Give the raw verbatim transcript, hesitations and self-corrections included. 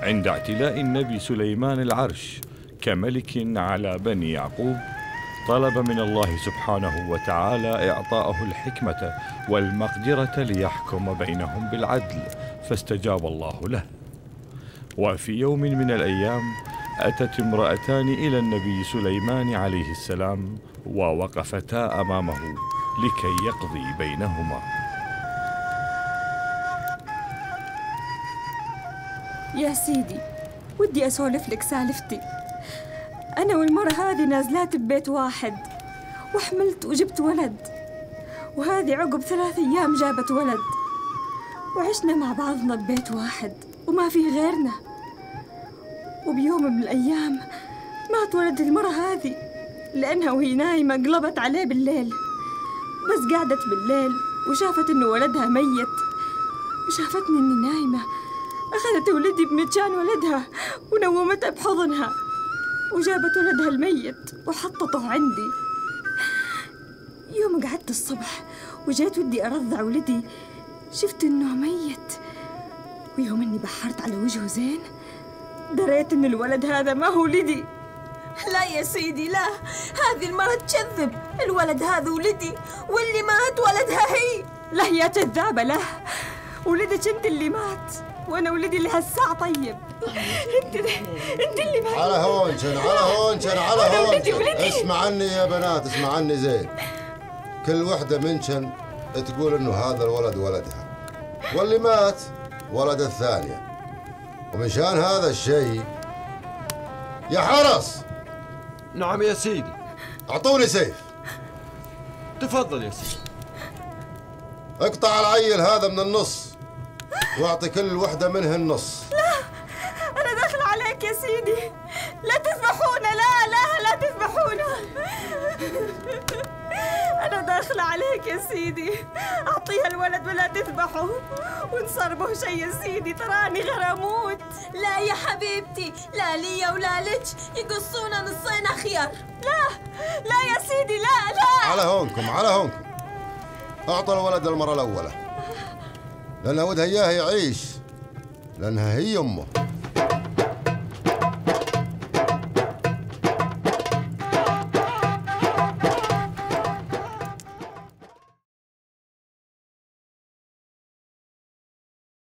عند اعتلاء النبي سليمان العرش كملك على بني يعقوب، طلب من الله سبحانه وتعالى إعطاءه الحكمة والمقدرة ليحكم بينهم بالعدل، فاستجاب الله له. وفي يوم من الأيام أتت امرأتان إلى النبي سليمان عليه السلام ووقفتا أمامه لكي يقضي بينهما. يا سيدي، ودي أسولف لك سالفتي. أنا والمرة هذه نازلات ببيت واحد، وحملت وجبت ولد، وهذه عقب ثلاث أيام جابت ولد، وعشنا مع بعضنا ببيت واحد وما فيه غيرنا. وبيوم من الأيام مات ولد المرة هذه، لأنها وهي نايمة قلبت عليه بالليل. بس قعدت بالليل وشافت إنه ولدها ميت، وشافتني إني نايمة، أخذت ولدي بمجان ولدها ونومتها بحضنها، وجابت ولدها الميت وحطته عندي. يوم قعدت الصبح وجيت ودي أرضع ولدي، شفت إنه ميت، ويوم إني بحرت على وجهه زين دريت إن الولد هذا ما هو ولدي. لا يا سيدي، لا، هذه المرة تكذب، الولد هذا ولدي، واللي مات ولدها هي. لا يا كذابة، لا، ولدك انت اللي مات، وانا ولدي اللي هالساعة. طيب انت انت اللي مات. على هونشن على هونشن على هونشن. اسمع عني يا بنات، اسمع عني زين. كل وحدة منشن تقول انه هذا الولد ولدها، واللي مات ولد الثانية. ومشان هذا الشيء يا حرس. نعم يا سيدي. اعطوني سيف. تفضل يا سيدي. اقطع العيل هذا من النص واعطي كل وحده منه النص. لا، انا داخل عليك يا سيدي، لا تذبحونا، لا لا لا تذبحونا. انا داخله عليك يا سيدي، اعطيها الولد ولا تذبحه، وان صار به شيء يا سيدي تراني غير اموت. لا يا حبيبتي، لا لي ولا لك، يقصونا نصين خيار. لا لا يا سيدي، لا لا. على هونكم على هونكم. اعطوا الولد المرة الأولى، لأنها ودها إياه يعيش، لأنها هي أمه.